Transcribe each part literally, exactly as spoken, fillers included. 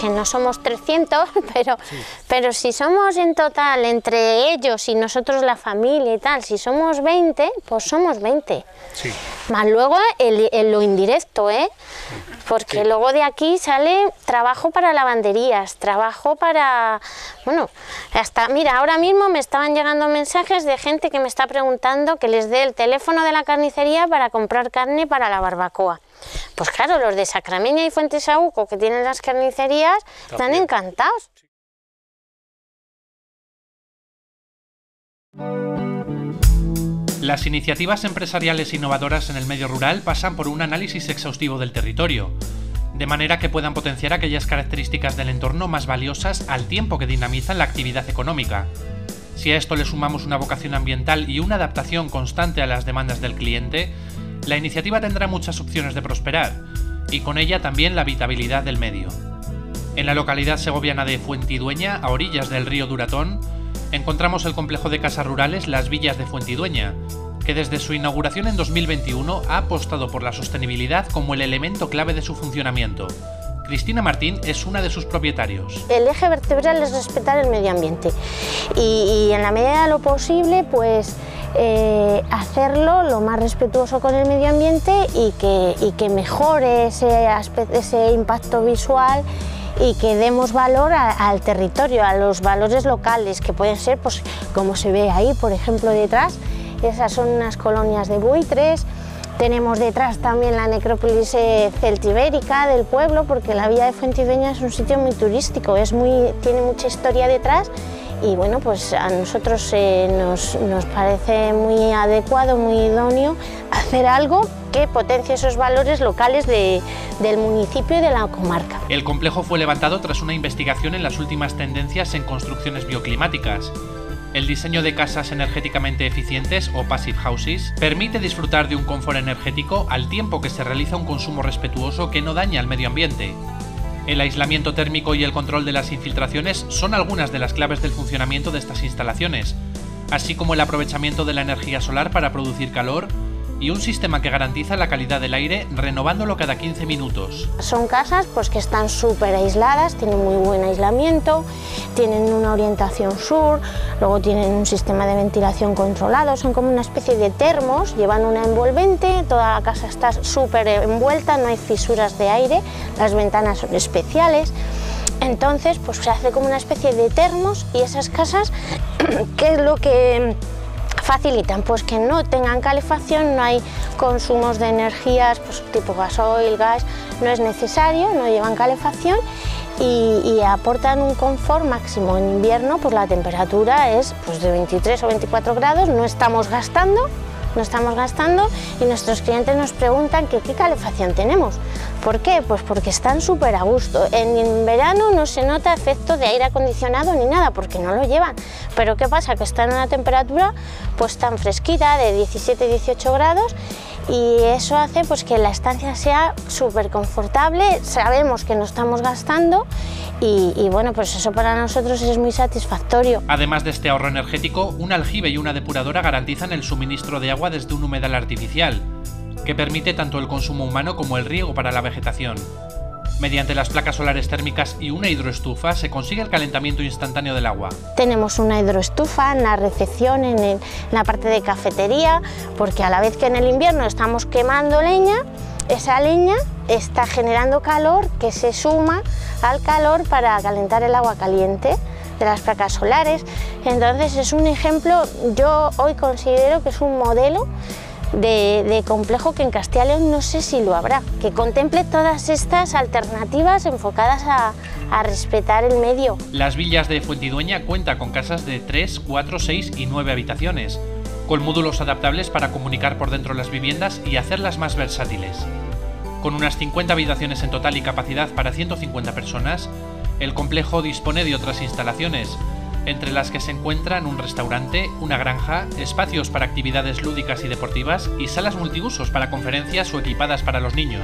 que no somos trescientos, pero, sí. pero si somos en total entre ellos y nosotros la familia y tal, si somos veinte, pues somos veinte. Sí. Más luego el, el, lo indirecto, ¿eh? Porque sí. luego de aquí sale trabajo para lavanderías, trabajo para... Bueno, hasta, mira, ahora mismo me estaban llegando mensajes de gente que me está preguntando que les dé el teléfono de la carnicería para comprar carne para la barbacoa. Pues claro, los de Sacrameña y Fuentesaúco, que tienen las carnicerías, están encantados. Las iniciativas empresariales innovadoras en el medio rural pasan por un análisis exhaustivo del territorio, de manera que puedan potenciar aquellas características del entorno más valiosas al tiempo que dinamizan la actividad económica. Si a esto le sumamos una vocación ambiental y una adaptación constante a las demandas del cliente, la iniciativa tendrá muchas opciones de prosperar, y con ella también la habitabilidad del medio. En la localidad segoviana de Fuentidueña, a orillas del río Duratón, encontramos el complejo de casas rurales Las Villas de Fuentidueña, que desde su inauguración en dos mil veintiuno ha apostado por la sostenibilidad como el elemento clave de su funcionamiento. Cristina Martín es una de sus propietarios. El eje vertebral es respetar el medio ambiente y, y en la medida de lo posible, pues eh, hacerlo lo más respetuoso con el medio ambiente y que, y que mejore ese, aspecto, ese impacto visual y que demos valor a, al territorio, a los valores locales, que pueden ser, pues como se ve ahí, por ejemplo, detrás, esas son unas colonias de buitres. Tenemos detrás también la necrópolis eh, celtibérica del pueblo, porque la villa de Fuentidueña es un sitio muy turístico, es muy, tiene mucha historia detrás y bueno, pues a nosotros eh, nos, nos parece muy adecuado, muy idóneo hacer algo que potencie esos valores locales de, del municipio y de la comarca. El complejo fue levantado tras una investigación en las últimas tendencias en construcciones bioclimáticas. El diseño de casas energéticamente eficientes o passive houses permite disfrutar de un confort energético al tiempo que se realiza un consumo respetuoso que no daña al medio ambiente. El aislamiento térmico y el control de las infiltraciones son algunas de las claves del funcionamiento de estas instalaciones, así como el aprovechamiento de la energía solar para producir calor y un sistema que garantiza la calidad del aire renovándolo cada quince minutos. Son casas pues, que están súper aisladas, tienen muy buen aislamiento, tienen una orientación sur, luego tienen un sistema de ventilación controlado, son como una especie de termos, llevan una envolvente, toda la casa está súper envuelta, no hay fisuras de aire, las ventanas son especiales. Entonces pues se hace como una especie de termos y esas casas, ¿qué es lo que facilitan? Pues que no tengan calefacción, no hay consumos de energías pues, tipo gasoil, gas, no es necesario, no llevan calefacción y, y aportan un confort máximo. En invierno pues la temperatura es pues, de veintitrés o veinticuatro grados, no estamos gastando, no estamos gastando y nuestros clientes nos preguntan que qué calefacción tenemos. ¿Por qué? Pues porque están súper a gusto. En verano no se nota efecto de aire acondicionado ni nada porque no lo llevan. Pero ¿qué pasa? Que están a una temperatura pues tan fresquita de diecisiete a dieciocho grados y eso hace pues que la estancia sea súper confortable, sabemos que no estamos gastando y, y bueno, pues eso para nosotros es muy satisfactorio. Además de este ahorro energético, un aljibe y una depuradora garantizan el suministro de agua desde un humedal artificial, que permite tanto el consumo humano como el riego para la vegetación. Mediante las placas solares térmicas y una hidroestufa se consigue el calentamiento instantáneo del agua. Tenemos una hidroestufa en la recepción, en, el, en la parte de cafetería, porque a la vez que en el invierno estamos quemando leña, esa leña está generando calor que se suma al calor para calentar el agua caliente de las placas solares. Entonces es un ejemplo, yo hoy considero que es un modelo De, de complejo que en Castilla y León no sé si lo habrá, que contemple todas estas alternativas enfocadas a, a respetar el medio. Las Villas de Fuentidueña cuenta con casas de tres, cuatro, seis y nueve habitaciones, con módulos adaptables para comunicar por dentro las viviendas y hacerlas más versátiles. Con unas cincuenta habitaciones en total y capacidad para ciento cincuenta personas, el complejo dispone de otras instalaciones, entre las que se encuentran un restaurante, una granja, espacios para actividades lúdicas y deportivas y salas multiusos para conferencias o equipadas para los niños.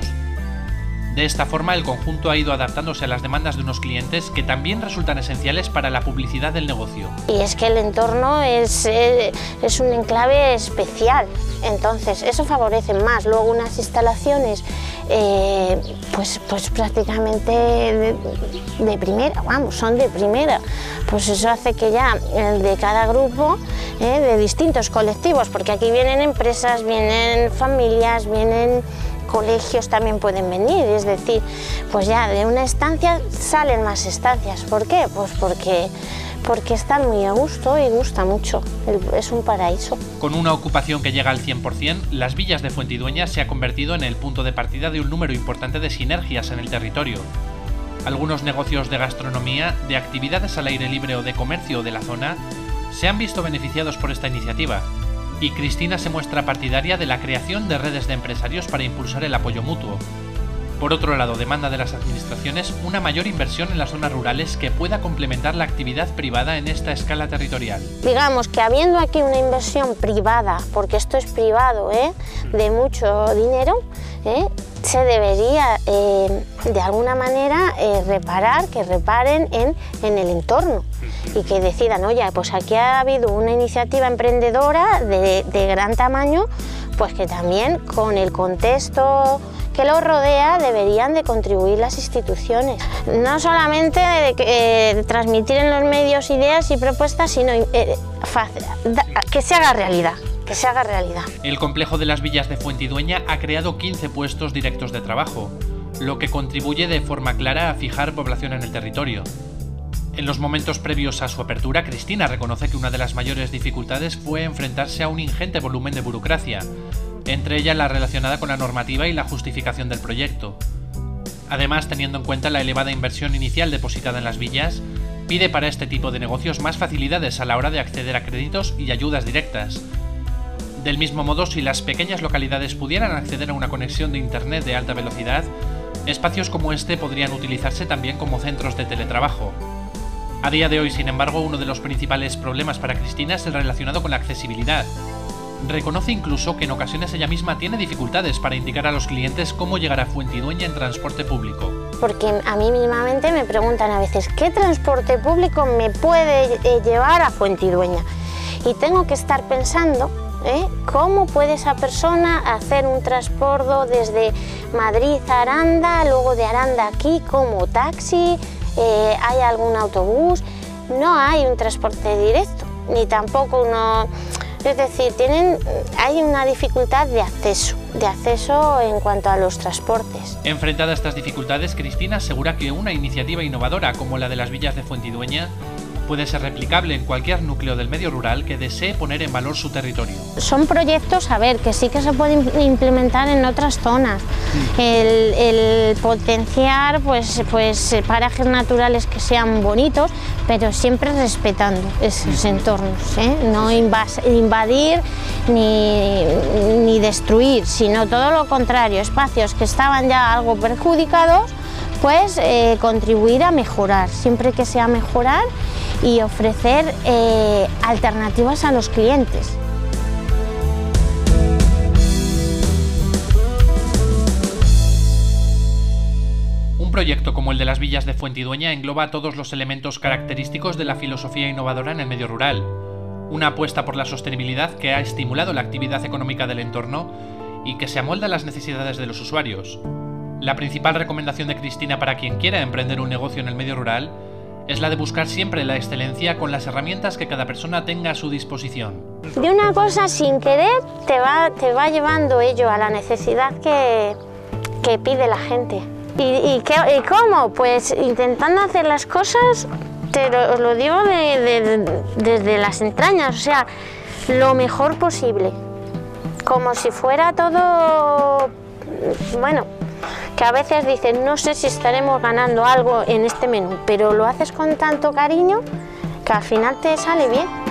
De esta forma, el conjunto ha ido adaptándose a las demandas de unos clientes que también resultan esenciales para la publicidad del negocio. Y es que el entorno es, es un enclave especial, entonces eso favorece más. Luego unas instalaciones eh, pues, pues prácticamente de, de primera, vamos, son de primera. Pues eso hace que ya el de cada grupo, eh, de distintos colectivos, porque aquí vienen empresas, vienen familias, vienen colegios, también pueden venir, es decir, pues ya de una estancia salen más estancias. ¿Por qué? Pues porque, porque están muy a gusto y gusta mucho, es un paraíso. Con una ocupación que llega al cien por cien, Las Villas de Fuentidueña se ha convertido en el punto de partida de un número importante de sinergias en el territorio. Algunos negocios de gastronomía, de actividades al aire libre o de comercio de la zona se han visto beneficiados por esta iniciativa, y Cristina se muestra partidaria de la creación de redes de empresarios para impulsar el apoyo mutuo. Por otro lado, demanda de las administraciones una mayor inversión en las zonas rurales que pueda complementar la actividad privada en esta escala territorial. Digamos que habiendo aquí una inversión privada, porque esto es privado, ¿eh? de mucho dinero, ¿eh? se debería eh, de alguna manera eh, reparar, que reparen en, en el entorno y que decidan, oye, pues aquí ha habido una iniciativa emprendedora de, de gran tamaño, pues que también con el contexto que lo rodea deberían de contribuir las instituciones. No solamente de, eh, de transmitir en los medios ideas y propuestas, sino eh, fácil, da, que se haga realidad. que se haga realidad. El complejo de Las Villas de Fuentidueña ha creado quince puestos directos de trabajo, lo que contribuye de forma clara a fijar población en el territorio. En los momentos previos a su apertura, Cristina reconoce que una de las mayores dificultades fue enfrentarse a un ingente volumen de burocracia, entre ellas la relacionada con la normativa y la justificación del proyecto. Además, teniendo en cuenta la elevada inversión inicial depositada en Las Villas, pide para este tipo de negocios más facilidades a la hora de acceder a créditos y ayudas directas. Del mismo modo, si las pequeñas localidades pudieran acceder a una conexión de internet de alta velocidad, espacios como este podrían utilizarse también como centros de teletrabajo. A día de hoy, sin embargo, uno de los principales problemas para Cristina es el relacionado con la accesibilidad. Reconoce incluso que en ocasiones ella misma tiene dificultades para indicar a los clientes cómo llegar a Fuentidueña en transporte público. Porque a mí mismamente me preguntan a veces, ¿qué transporte público me puede llevar a Fuentidueña? Y tengo que estar pensando ¿Eh? ¿Cómo puede esa persona hacer un transbordo desde Madrid a Aranda, luego de Aranda aquí como taxi? Eh, ¿Hay algún autobús? No hay un transporte directo, ni tampoco uno... Es decir, tienen, hay una dificultad de acceso, de acceso en cuanto a los transportes. Enfrentada a estas dificultades, Cristina asegura que una iniciativa innovadora como la de Las Villas de Fuentidueña puede ser replicable en cualquier núcleo del medio rural que desee poner en valor su territorio. Son proyectos, a ver, que sí que se pueden implementar en otras zonas. Sí. El, el potenciar pues, pues, parajes naturales que sean bonitos, pero siempre respetando esos sí. entornos, ¿eh? No invas, invadir ni, ni destruir, sino todo lo contrario, espacios que estaban ya algo perjudicados, pues eh, contribuir a mejorar, siempre que sea mejorar, y ofrecer eh, alternativas a los clientes. Un proyecto como el de Las Villas de Fuentidueña engloba todos los elementos característicos de la filosofía innovadora en el medio rural. Una apuesta por la sostenibilidad que ha estimulado la actividad económica del entorno y que se amolda a las necesidades de los usuarios. La principal recomendación de Cristina para quien quiera emprender un negocio en el medio rural es la de buscar siempre la excelencia con las herramientas que cada persona tenga a su disposición. De una cosa sin querer te va, te va llevando ello a la necesidad que, que pide la gente. ¿Y, y, qué, ¿Y cómo? Pues intentando hacer las cosas, te lo, lo digo de, de, desde las entrañas, o sea, lo mejor posible. Como si fuera todo, bueno, que a veces dices, no sé si estaremos ganando algo en este menú, pero lo haces con tanto cariño que al final te sale bien.